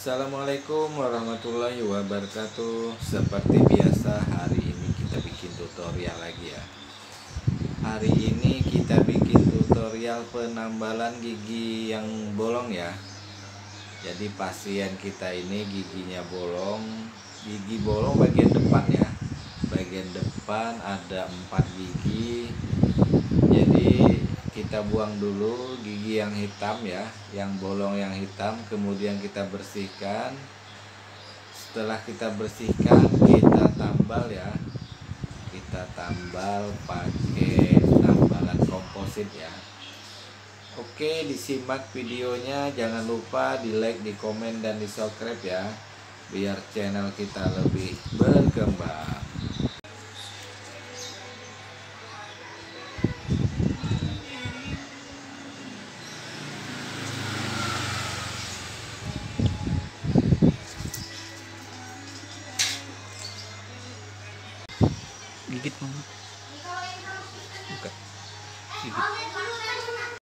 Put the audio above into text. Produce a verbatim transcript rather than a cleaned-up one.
Assalamualaikum warahmatullahi wabarakatuh. Seperti biasa, hari ini kita bikin tutorial lagi ya. Hari ini kita bikin tutorial penambalan gigi yang bolong ya. Jadi pasien kita ini giginya bolong. Gigi bolong bagian depan ya. Bagian depan ada empat gigi. Jadi kita buang dulu gigi yang hitam ya, yang bolong yang hitam, kemudian kita bersihkan. Setelah kita bersihkan, kita tambal ya, kita tambal pakai tambalan komposit ya. Oke, disimak videonya, jangan lupa di like, di komen, dan di subscribe ya, biar channel kita lebih berkembang. Gigit mama. Buka. Gigit.